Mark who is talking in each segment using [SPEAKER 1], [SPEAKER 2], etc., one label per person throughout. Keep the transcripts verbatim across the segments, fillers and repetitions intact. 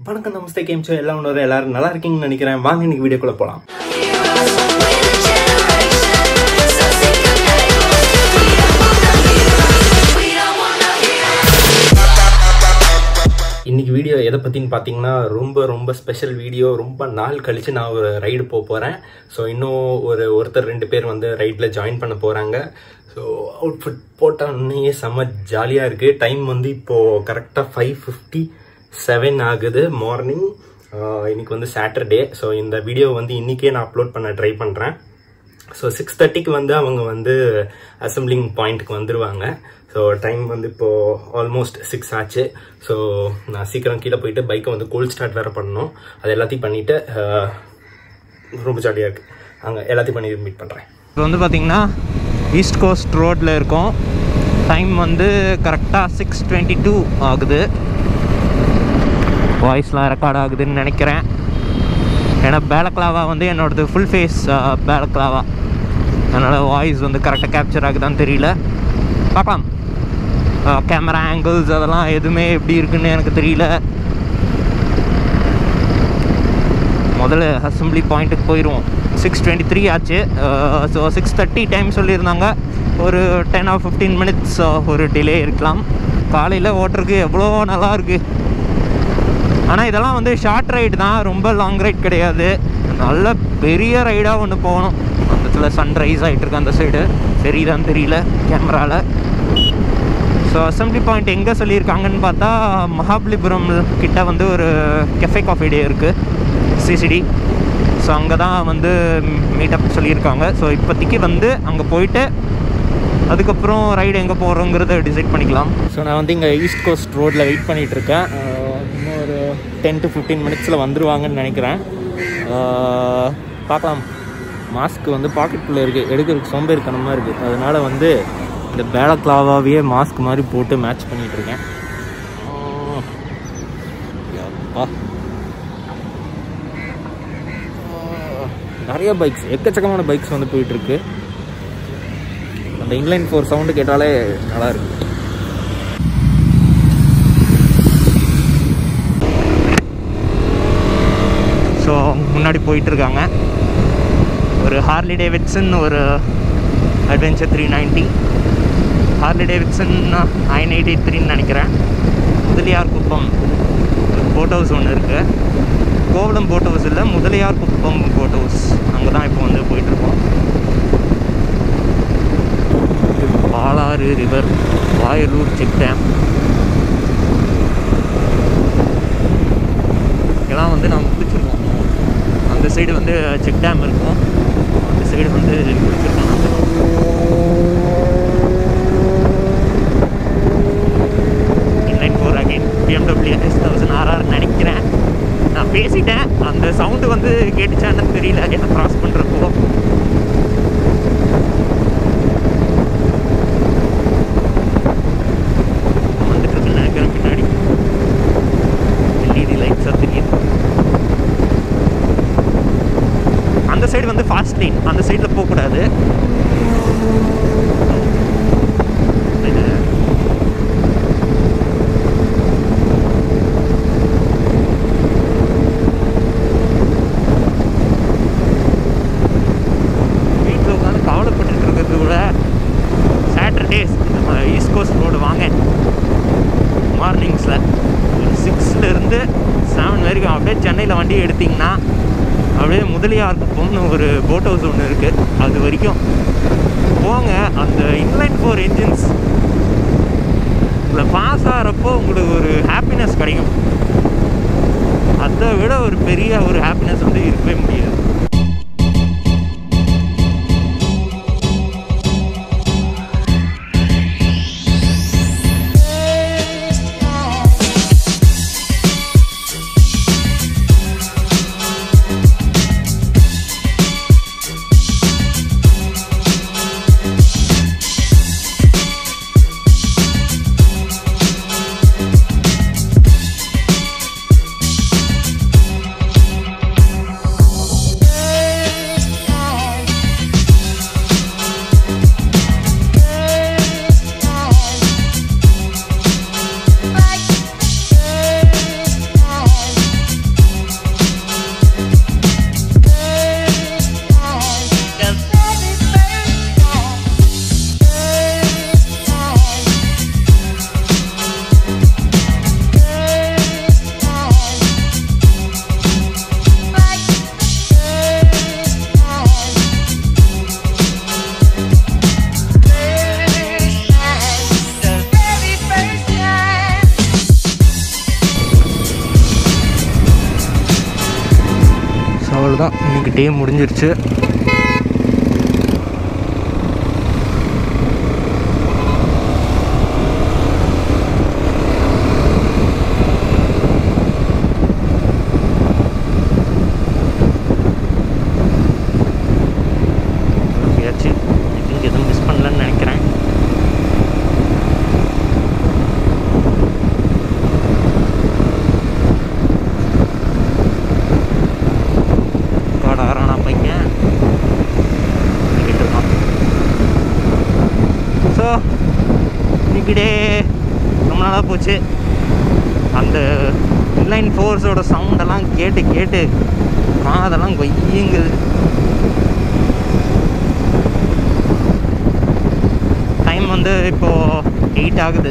[SPEAKER 1] வணக்கம் நமஸ்தே game show எல்லாம் ஒன்று எல்லாரும் நல்லா இருக்கீங்கன்னு நினைக்கிறேன். வாங்க இன்னைக்கு வீடியோக்குள்ள போகலாம். இன்னைக்கு வீடியோ எதை பற்றின்னு பார்த்தீங்கன்னா ரொம்ப ரொம்ப ஸ்பெஷல் வீடியோ. ரொம்ப நாள் கழித்து நான் ஒரு ரைடு போக போகிறேன். ஸோ இன்னும் ஒரு ஒருத்தர் ரெண்டு பேர் வந்து ரைடில் ஜாயின் பண்ண போகிறாங்க. ஸோ அவுட்ஃபிட் போட்டோன்னே செம்ம ஜாலியாக இருக்குது. டைம் வந்து இப்போது கரெக்டாக ஃபைவ் ஃபிஃப்டி செவன் ஆகுது மார்னிங். இன்னைக்கு வந்து சாட்டர்டே. ஸோ இந்த வீடியோ வந்து இன்றைக்கே நான் அப்லோட் பண்ண ட்ரை பண்ணுறேன். ஸோ சிக்ஸ் தேர்ட்டிக்கு வந்து அவங்க வந்து அசம்பிளிங் பாயிண்ட்டுக்கு வந்துடுவாங்க. ஸோ டைம் வந்து இப்போது ஆல்மோஸ்ட் சிக்ஸ் ஆச்சு. ஸோ நான் சீக்கிரம் கீழே போயிட்டு பைக்கை வந்து கோல்ட் ஸ்டார்ட் வேறு பண்ணணும். அது எல்லாத்தையும் பண்ணிவிட்டு ரொம்ப ஜாலியாக இருக்குது. அங்கே எல்லாத்தையும் பண்ணி மீட் பண்ணுறேன்.
[SPEAKER 2] இப்போ வந்து பார்த்திங்கன்னா ஈஸ்ட் கோஸ்ட் ரோட்டில் இருக்கோம். டைம் வந்து கரெக்டாக சிக்ஸ் டுவெண்ட்டி டூ ஆகுது. வாய்ஸ்லாம் ரெக்கார்ட் ஆகுதுன்னு நினைக்கிறேன். ஏன்னா பேலக்லாவா வந்து என்னோடது ஃபுல் ஃபேஸ் பேலக்லாவா, அதனால் வாய்ஸ் வந்து கரெக்டாக கேப்சர் ஆகுதான்னு தெரியல. பார்க்கலாம். கேமரா ஆங்கிள்ஸ் அதெல்லாம் எதுவுமே எப்படி இருக்குன்னு எனக்கு தெரியல. முதல்ல அசம்பிளி பாயிண்ட்டுக்கு போயிடுவோம். சிக்ஸ் டுவெண்ட்டி த்ரீ ஆச்சு. ஸோ சிக்ஸ் தேர்ட்டி டைம் சொல்லியிருந்தாங்க. ஒரு டென் ஆர் ஃபிஃப்டீன் மினிட்ஸ் ஒரு டிலே இருக்கலாம். காலையில் ஓட்டுறதுக்கு எவ்வளோ நல்லா இருக்குது. ஆனால் இதெல்லாம் வந்து ஷார்ட் ரைடு தான், ரொம்ப லாங் ரைட் கிடையாது. நல்ல பெரிய ரைடாக ஒன்று போகணும். அந்த இடத்துல சன்ரைஸ் ஆகிட்டுருக்கு அந்த சைடு. சரிதான் தெரியல கேமராவில். ஸோ அசம்பிளி பாயிண்ட் எங்கே சொல்லியிருக்காங்கன்னு பார்த்தா மகாபலிபுரம் கிட்ட வந்து ஒரு கெஃபே காஃபி டே இருக்குது, சிசிடி. ஸோ அங்கே தான் வந்து மீட்டப் சொல்லியிருக்காங்க. ஸோ இப்போதைக்கு வந்து அங்கே போயிட்டு அதுக்கப்புறம் ரைடு எங்கே போகிறோங்கிறத டிசைட் பண்ணிக்கலாம். ஸோ நான் வந்து இங்கே ஈஸ்ட் கோஸ்ட் ரோட்டில் வெயிட் பண்ணிகிட்ருக்கேன். இன்னும் ஒரு டென் டு ஃபிஃப்டீன் மினிட்ஸில் வந்துடுவாங்கன்னு நினைக்கிறேன். பார்க்கலாம். மாஸ்க் வந்து பாக்கெட்டுக்குள்ளே இருக்குது, எடுக்கிறதுக்கு சோம்பேறித்தனமாக இருக்குது. அதனால் வந்து இந்த பேலக்லாவாவே மாஸ்க் மாதிரி போட்டு மேட்ச் பண்ணிகிட்ருக்கேன். நிறைய பைக்ஸ், எக்கச்சக்கமான பைக்ஸ் வந்து போயிட்டுருக்கு. அந்த இன்லைன் ஃபோர் சவுண்டு கேட்டாலே நல்லா இருக்கு. ஸோ முன்னாடி போயிட்டுருக்காங்க. ஒரு ஹார்லி டேவிட்சன், ஒரு adventure three ninety. Harley Davidson nine eighty த்ரீன்னு நினைக்கிறேன். முதலியார் குப்பம் போட் ஹவுஸ் ஒன்று இருக்குது. கோவளம் போட் ஹவுஸ் இல்லை, முதலியார் குப்பம் போட் ஹவுஸ். அங்கே தான் இப்போ வந்து போயிட்டுருக்கோம். Palar river, Vayalur check dam இதெல்லாம் வந்து நம்ம பிடிச்சிருக்கோம். அந்த சைடு வந்து செக் டேம் இருக்கும், அந்த சைடு வந்து பிடிச்சிருக்கோம். Inline four again BMW S thousand RR நினைக்கிறேன். நான் பேசிட்டேன், அந்த சவுண்டு வந்து கேட்டுச்சான்னு தெரியல என்ன க்ராஸ் பண்ணுறப்போ. அந்த சைடு வந்து ஃபாஸ்ட் லைன், அந்த சைடில் போகக்கூடாது. வீட்டில் உட்காந்து கவலைப்பட்டு இருக்கிறது கூட சாட்டர்டேஸ் நம்ம ஈஸ்ட் கோஸ்ட் ரோடு வாங்க. மார்னிங்ஸில் ஒரு சிக்ஸ்லேருந்து செவன் வரைக்கும் அப்படியே சென்னையில் வண்டி எடுத்திங்கன்னா அப்படியே முதலியார் குப்பம்னு ஒரு போட் ஹவுஸ் ஒன்று இருக்குது, அது வரைக்கும் போங்க. அந்த இன்லைன் ஃபோர் என்ஜின்ஸ் இதில் பாஸ் ஆகிறப்போ உங்களுக்கு ஒரு ஹாப்பினஸ் கிடைக்கும். அதை விட ஒரு பெரிய ஒரு ஹாப்பினஸ் வந்து இருக்கவே முடியாது. அவ்வளோதான், இன்னைக்கு டே முடிஞ்சிருச்சு. எதுவும் மிஸ் பண்ணலன்னு நினைக்கிறேன். காடாரானா பையன் இருக்கான். ஸோ இன்னைக்கிடே ரொம்ப நாளாக போச்சு. அந்த இன்லைன் ஃபோர்ஸோட சவுண்டெல்லாம் கேட்டு கேட்டு காதெல்லாம் கொய்யுங்குது. டைம் வந்து இப்போது எயிட் ஆகுது.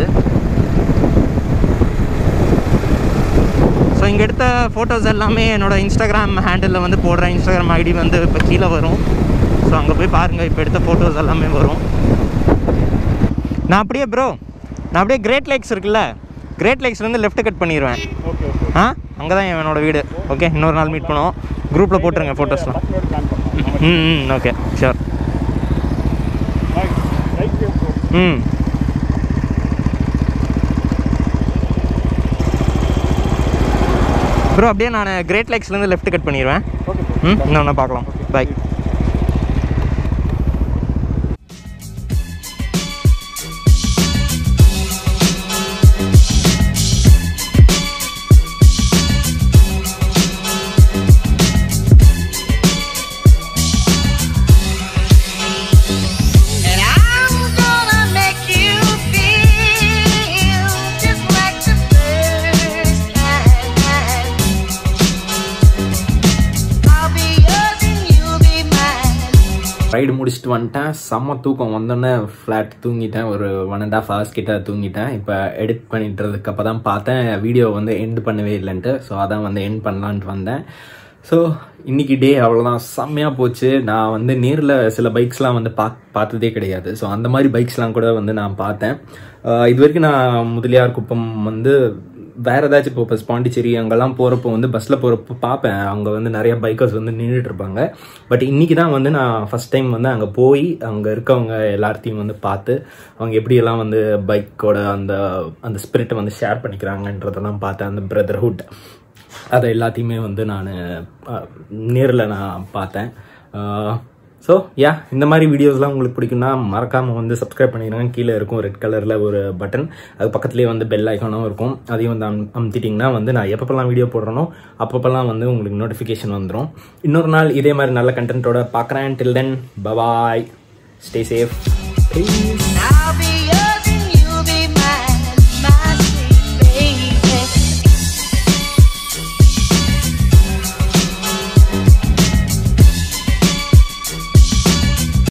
[SPEAKER 2] ஸோ இங்கே எடுத்த ஃபோட்டோஸ் எல்லாமே என்னோடய இன்ஸ்டாகிராம் ஹேண்டிலில் வந்து போடுறேன். இன்ஸ்டாகிராம் ஐடி வந்து இப்போ கீழே வரும். ஸோ அங்கே போய் பாருங்கள், இப்போ எடுத்த ஃபோட்டோஸ் எல்லாமே வரும். நான் அப்படியே ப்ரோ நான் அப்படியே கிரேட் லேக்ஸ் இருக்குல்ல, கிரேட் லேக்ஸ்லேருந்து லெஃப்ட் கட் பண்ணிடுவேன். ஆ அங்கே தான் என்னோடய வீடு. ஓகே, இன்னொரு நாள் மீட் பண்ணுவோம். குரூப்பில் போட்டுருங்க ஃபோட்டோஸ்லாம். ம் ம் ஓகே ஷூர். ம் ப்ரோ அப்படியே நான் கிரேட் லேக்ஸ்லேருந்து லெஃப்ட் கட் பண்ணிடுவேன். ம் இன்னொன்று பார்க்கலாம். பாய்.
[SPEAKER 1] ரைடு முடிச்சுட்டு வந்துட்டேன். செம்ம தூக்கம் வந்தோடனே ஃப்ளாட் தூங்கிட்டேன். ஒரு ஒன் அண்ட் ஆஃப் ஹவர்ஸ் கிட்ட தூங்கிட்டேன். இப்போ எடிட் பண்ணிட்டுறதுக்கு அப்போ தான் பார்த்தேன் வீடியோ வந்து எண்ட் பண்ணவே இல்லைன்ட்டு. ஸோ அதான் வந்து எண்ட் பண்ணலான்ட்டு வந்தேன். ஸோ இன்றைக்கி டே அவ்வளோதான், செம்மையாக போச்சு. நான் வந்து நேரில் சில பைக்ஸ்லாம் வந்து பா பார்த்ததே கிடையாது. ஸோ அந்த மாதிரி பைக்ஸ்லாம் கூட வந்து நான் பார்த்தேன். இது வரைக்கும் நான் முதலியார் குப்பம் வந்து வேறு ஏதாச்சும் இப்போ இப்போ பாண்டிச்சேரி அங்கெல்லாம் போகிறப்போ வந்து பஸ்ஸில் போகிறப்போ பார்ப்பேன், அங்கே வந்து நிறைய பைக்கர்ஸ் வந்து நின்றுட்டு இருப்பாங்க. பட் இன்றைக்கி தான் வந்து நான் ஃபஸ்ட் டைம் வந்து அங்கே போய் அங்கே இருக்கவங்க எல்லாத்தையும் வந்து பார்த்து அவங்க எப்படியெல்லாம் வந்து பைக்கோட அந்த அந்த ஸ்பிரிட்டை வந்து ஷேர் பண்ணிக்கிறாங்கன்றதெல்லாம் பார்த்தேன். அந்த பிரதர்ஹுட் அதை எல்லாத்தையுமே வந்து நான் நேரில் நான் பார்த்தேன். ஸோ யா இந்த மாதிரி வீடியோஸ்லாம் உங்களுக்கு பிடிக்குன்னா மறக்காமல் வந்து சப்ஸ்கிரைப் பண்ணிடுங்க. கீழே இருக்கும் ரெட் கலரில் ஒரு பட்டன், அது பக்கத்துலேயே வந்து பெல் ஐக்கானும் இருக்கும். அதையும் வந்து அம் அமுத்திட்டிங்கன்னா வந்து நான் எப்பப்பெல்லாம் வீடியோ போடுறேனோ அப்பப்பெல்லாம் வந்து உங்களுக்கு நோட்டிஃபிகேஷன் வந்துடும். இன்னொரு நாள் இதே மாதிரி நல்ல கண்டென்ட்டோட பார்க்குறேன். Till then bye bye, stay safe.